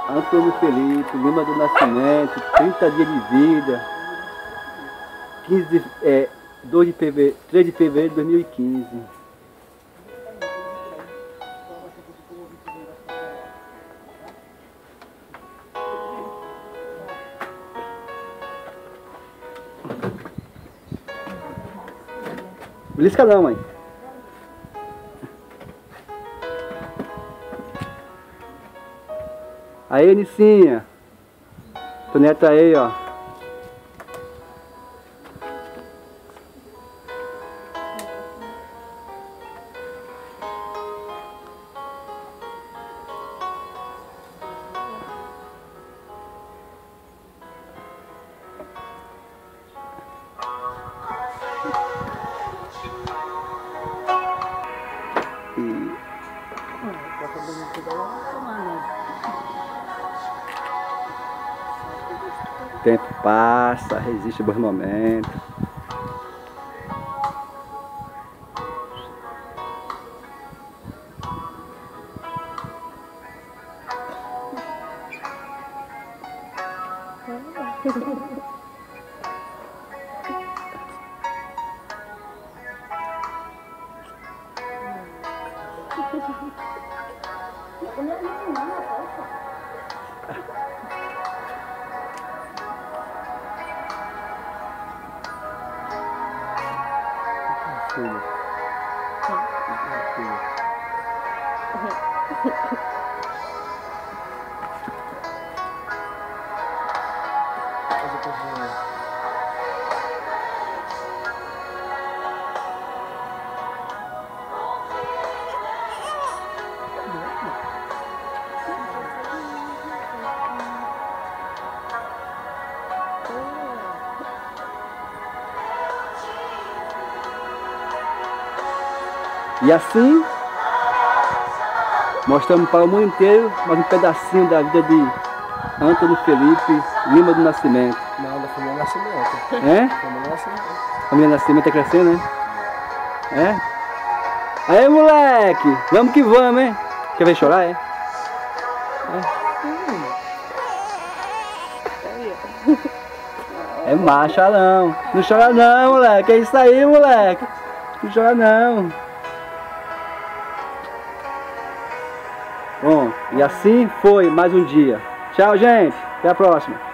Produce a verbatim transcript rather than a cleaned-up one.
Antônio Felipe Lima do Nascimento, trinta dias de vida, quinze de, é, dois de fevereiro, três de fevereiro de dois mil e quinze. Belisca não, mãe. Aí, Nicinha. Tua neta aí, ó. E... O tempo passa, resiste bons momentos. Filho. Filho. E assim, mostramos para o mundo inteiro mais um pedacinho da vida de Antônio Felipe Lima do Nascimento. Não, da família Nascimento. É? Família Nascimento. Família Nascimento tá crescendo, né? É? Aí, moleque! Vamos que vamos, hein? Quer ver chorar, é? É, é machalão. Não chora não, moleque. É isso aí, moleque. Não chora não. Bom, e assim foi mais um dia. Tchau, gente. Até a próxima.